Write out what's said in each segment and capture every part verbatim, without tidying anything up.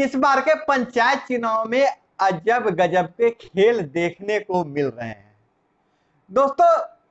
इस बार के पंचायत चुनाव में अजब गजब के खेल देखने को मिल रहे हैं दोस्तों।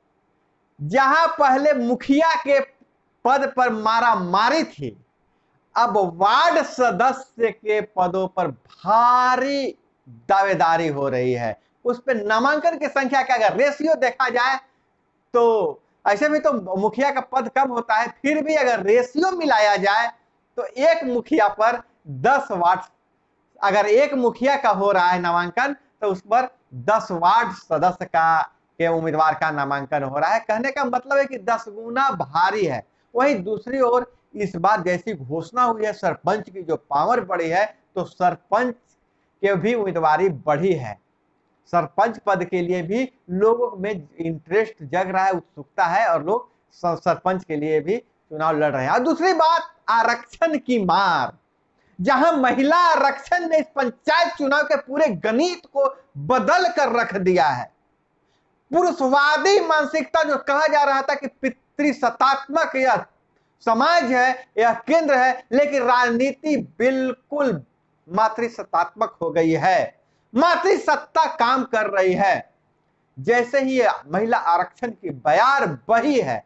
जहां पहले मुखिया के पद पर मारा मारी थी, अब वार्ड सदस्य के पदों पर भारी दावेदारी हो रही है। उस पर नामांकन की संख्या का अगर रेशियो देखा जाए तो ऐसे में तो मुखिया का पद कम होता है, फिर भी अगर रेशियो मिलाया जाए तो एक मुखिया पर दस वार्ड, अगर एक मुखिया का हो रहा है नामांकन तो उस पर दस वार्ड सदस्य का के उम्मीदवार का नामांकन हो रहा है। कहने का मतलब है कि दस गुना भारी है। वहीं दूसरी ओर इस बार जैसी घोषणा हुई है सरपंच की जो पावर बढ़ी है, तो सरपंच के भी उम्मीदवारी बढ़ी है। सरपंच पद के लिए भी लोगों में इंटरेस्ट जग रहा है, उत्सुकता है, और लोग सरपंच के लिए भी चुनाव लड़ रहे हैं। और दूसरी बात, आरक्षण की मार, जहां महिला आरक्षण ने इस पंचायत चुनाव के पूरे गणित को बदल कर रख दिया है। पुरुषवादी मानसिकता जो कहा जा रहा था कि पितृसत्तात्मक यह समाज है, यह केंद्र है, लेकिन राजनीति बिल्कुल मातृसत्तात्मक हो गई है। मातृसत्ता काम कर रही है। जैसे ही महिला आरक्षण की बयार बही है,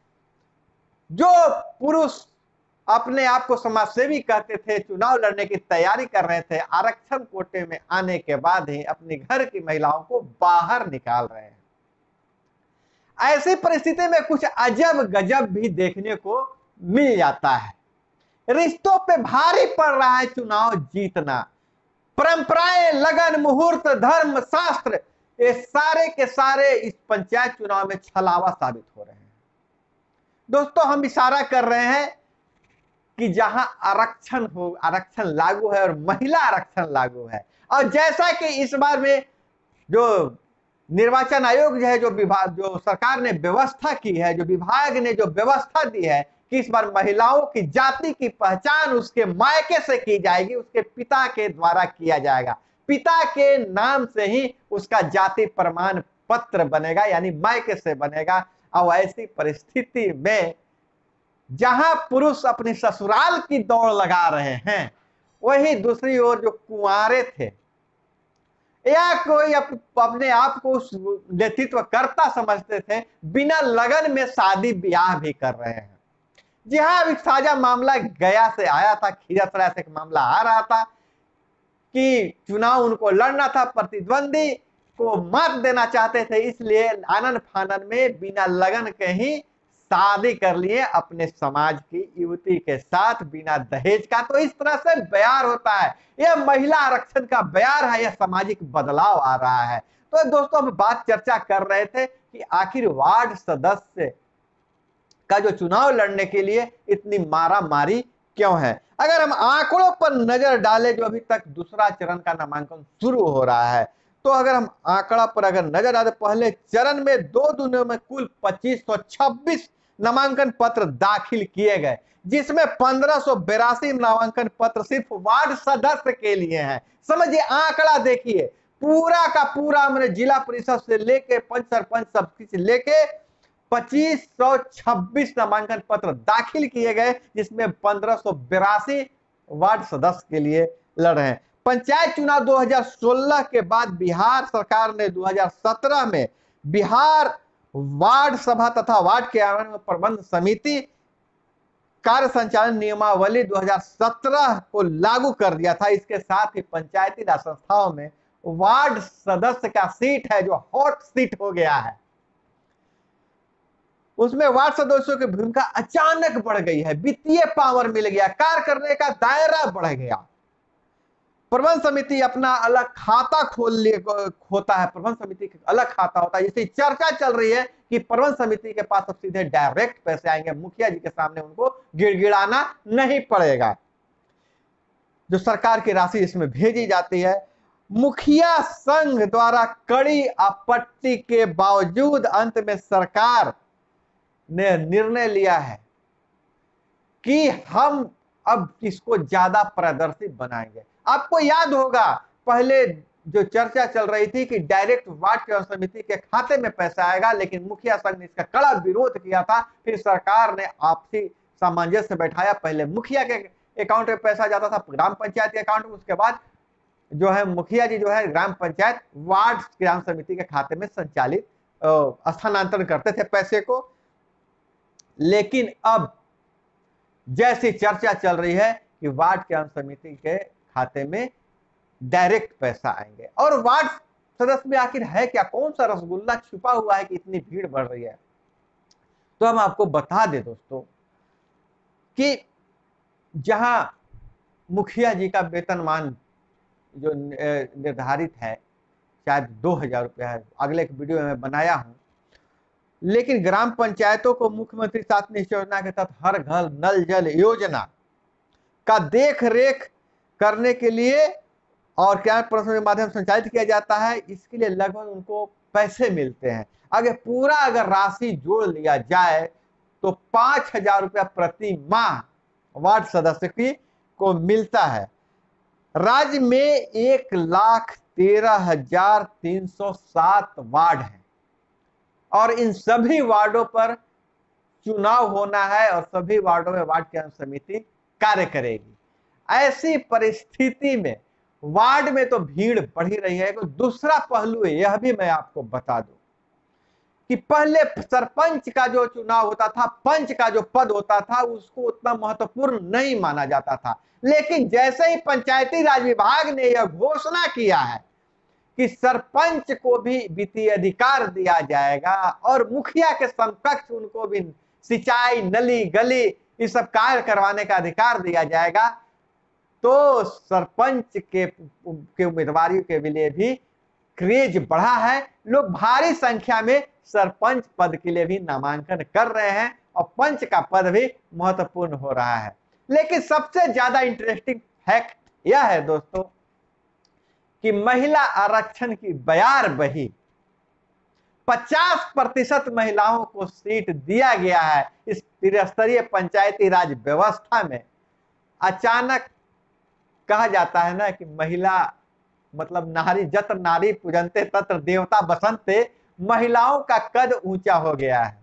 जो पुरुष अपने आप को समाजसेवी कहते थे, चुनाव लड़ने की तैयारी कर रहे थे, आरक्षण कोटे में आने के बाद ही अपने घर की महिलाओं को बाहर निकाल रहे हैं। ऐसी परिस्थिति में कुछ अजब गजब भी देखने को मिल जाता है। रिश्तों पे भारी पड़ रहा है चुनाव जीतना। परंपराएं, लगन, मुहूर्त, धर्म, शास्त्र, ये सारे के सारे इस पंचायत चुनाव में छलावा साबित हो रहे हैं। दोस्तों, हम इशारा कर रहे हैं कि जहां आरक्षण हो, आरक्षण लागू है और महिला आरक्षण लागू है, और जैसा कि इस बार में जो निर्वाचन आयोग जो है, जो विभाग, जो सरकार ने व्यवस्था की है, जो विभाग ने जो व्यवस्था दी है कि इस बार महिलाओं की जाति की पहचान उसके मायके से की जाएगी, उसके पिता के द्वारा किया जाएगा। पिता के नाम से ही उसका जाति प्रमाण पत्र बनेगा, यानी मायके से बनेगा। और ऐसी परिस्थिति में जहां पुरुष अपने ससुराल की दौड़ लगा रहे हैं, वही दूसरी ओर जो कुंवारे थे या कोई अप, अपने आप को नेतृत्व करता समझते थे, बिना लगन में शादी ब्याह भी कर रहे हैं। जी हाँ, अभी साझा मामला गया से आया था, खीरासराय से एक मामला आ रहा था कि चुनाव उनको लड़ना था, प्रतिद्वंदी को मत देना चाहते थे, इसलिए आनन फानन में बिना लगन के ही शादी कर लिए अपने समाज की युवती के साथ, बिना दहेज का। तो इस तरह से बयार होता है। यह महिला आरक्षण का बयार है, यह सामाजिक बदलाव आ रहा है। तो दोस्तों, हम बात चर्चा कर रहे थे कि आखिर वार्ड सदस्य का जो चुनाव लड़ने के लिए इतनी मारा मारी क्यों है। अगर हम आंकड़ों पर नजर डालें, जो अभी तक दूसरा चरण का नामांकन शुरू हो रहा है, तो अगर हम आंकड़ा पर अगर नजर डालें, पहले चरण में दो दिनों में कुल पच्चीस सौ छब्बीस नामांकन पत्र दाखिल किए गए, जिसमें पंद्रह सौ बिरासी नामांकन पत्र सिर्फ वार्ड सदस्य के लिए हैं। समझिए, आंकड़ा देखिए, पूरा का पूरा मैंने जिला परिषद से लेके पंच सरपंच सब कुछ लेके पच्चीस सौ छब्बीस नामांकन पत्र दाखिल किए गए, जिसमें पंद्रह सौ बिरासी वार्ड सदस्य के लिए लड़ रहे हैं। पंचायत चुनाव दो हज़ार सोलह के बाद बिहार सरकार ने दो हज़ार सत्रह में बिहार वार्ड सभा तथा वार्ड क्रियान्वयन प्रबंध समिति कार्य संचालन नियमावली दो हज़ार सत्रह को लागू कर दिया था। इसके साथ ही पंचायती राज संस्थाओं में वार्ड सदस्य का सीट है, जो हॉट सीट हो गया है, उसमें वार्ड सदस्यों की भूमिका अचानक बढ़ गई है। वित्तीय पावर मिल गया, कार्य करने का दायरा बढ़ गया। प्रबंध समिति अपना अलग खाता खोल लिए होता है, प्रबंध समिति का अलग खाता होता है। जैसे चर्चा चल रही है कि प्रबंध समिति के पास अब सीधे डायरेक्ट पैसे आएंगे, मुखिया जी के सामने उनको गिड़गिड़ाना नहीं पड़ेगा। जो सरकार की राशि इसमें भेजी जाती है, मुखिया संघ द्वारा कड़ी आपत्ति के बावजूद अंत में सरकार ने निर्णय लिया है कि हम अब इसको ज्यादा पारदर्शी बनाएंगे। आपको याद होगा, पहले जो चर्चा चल रही थी कि डायरेक्ट वार्ड समिति के खाते में पैसा आएगा, लेकिन मुखिया संघ ने इसका कड़ा विरोध किया था। फिर सरकार ने आपसी सामंजस्य बैठाया, पहले मुखिया के अकाउंट में पैसा जाता था ग्राम पंचायत के अकाउंट में, उसके बाद जो है मुखिया जी जो है ग्राम पंचायत वार्ड ग्राम समिति के खाते में संचालित स्थानांतरण करते थे पैसे को। लेकिन अब जैसी चर्चा चल रही है कि वार्ड ग्राम समिति के खाते में डायरेक्ट पैसा आएंगे। और वार्ड सदस्य में आखिर है क्या, कौन सा रसगुल्ला छुपा हुआ है कि इतनी भीड़ बढ़ रही है? तो हम आपको बता दें दोस्तों कि जहां मुखिया जी का वेतनमान जो निर्धारित है शायद दो हजार रुपया है, अगले एक वीडियो में बनाया हूं, लेकिन ग्राम पंचायतों को मुख्यमंत्री सात निश्चय योजना के तहत हर घर नल जल योजना का देख रेख करने के लिए और क्या के माध्यम से संचालित किया जाता है। इसके लिए लगभग उनको पैसे मिलते हैं। अगर पूरा अगर राशि जोड़ लिया जाए तो पांच हजार रुपया प्रति माह वार्ड सदस्य की को मिलता है। राज्य में एक लाख तेरह हजार तीन सौ सात वार्ड हैं और इन सभी वार्डों पर चुनाव होना है और सभी वार्डों में वार्ड की समिति कार्य करेगी। ऐसी परिस्थिति में वार्ड में तो भीड़ बढ़ ही रही है। तो दूसरा पहलू है, यह भी मैं आपको बता दूं कि पहले सरपंच का जो चुनाव होता था, पंच का जो पद होता था, उसको उतना महत्वपूर्ण नहीं माना जाता था। लेकिन जैसे ही पंचायती राज विभाग ने यह घोषणा किया है कि सरपंच को भी वित्तीय अधिकार दिया जाएगा और मुखिया के समकक्ष उनको भी सिंचाई, नली, गली ये सब कार्य करवाने का अधिकार दिया जाएगा, तो सरपंच के के उम्मीदवारों के लिए भी क्रेज बढ़ा है। लोग भारी संख्या में सरपंच पद के लिए भी नामांकन कर रहे हैं और पंच का पद भी महत्वपूर्ण हो रहा है। लेकिन सबसे ज्यादा इंटरेस्टिंग फैक्ट यह है दोस्तों कि महिला आरक्षण की बयार बही, पचास प्रतिशत महिलाओं को सीट दिया गया है इस त्रिस्तरीय पंचायती राज व्यवस्था में। अचानक कहा जाता है ना कि महिला मतलब नारी जत्र नारी पूजनते तत्र देवता बसंते, महिलाओं का कद ऊंचा हो गया है।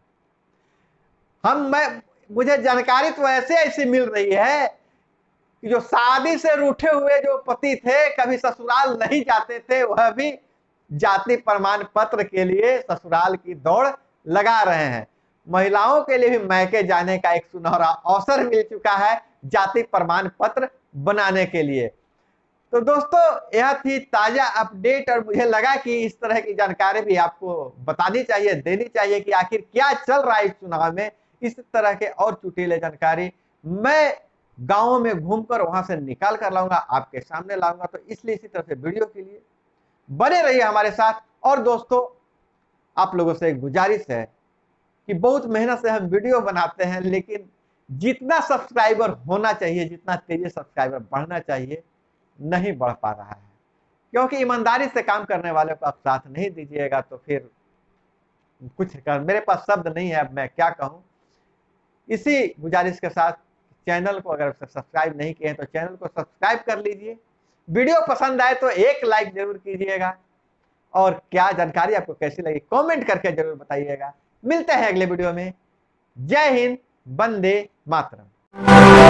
हम मैं मुझे जानकारी तो ऐसे ऐसी मिल रही है कि जो शादी से रूठे हुए जो पति थे, कभी ससुराल नहीं जाते थे, वह भी जाति प्रमाण पत्र के लिए ससुराल की दौड़ लगा रहे हैं। महिलाओं के लिए भी मैके जाने का एक सुनहरा अवसर मिल चुका है जाति प्रमाण पत्र बनाने के लिए। तो दोस्तों यह थी ताजा अपडेट और मुझे लगा कि इस तरह की जानकारी भी आपको बतानी चाहिए, देनी चाहिए कि आखिर क्या चल रहा है इस चुनाव में। इस तरह के और चुटीले जानकारी मैं गांवों में घूमकर वहां से निकाल कर लाऊंगा, आपके सामने लाऊंगा। तो इसलिए इसी तरह से वीडियो के लिए बने रहिए हमारे साथ। और दोस्तों आप लोगों से एक गुजारिश है कि बहुत मेहनत से हम वीडियो बनाते हैं, लेकिन जितना सब्सक्राइबर होना चाहिए, जितना तेजी सब्सक्राइबर बढ़ना चाहिए, नहीं बढ़ पा रहा है। क्योंकि ईमानदारी से काम करने वाले को आप साथ नहीं दीजिएगा तो फिर कुछ कर, मेरे पास शब्द नहीं है, अब मैं क्या कहूं। इसी गुजारिश के साथ चैनल को अगर सब्सक्राइब नहीं किए हैं तो चैनल को सब्सक्राइब कर लीजिए। वीडियो पसंद आए तो एक लाइक जरूर कीजिएगा और क्या जानकारी आपको कैसी लगी कमेंट करके जरूर बताइएगा। मिलते हैं अगले वीडियो में। जय हिंद, वंदे मातरम।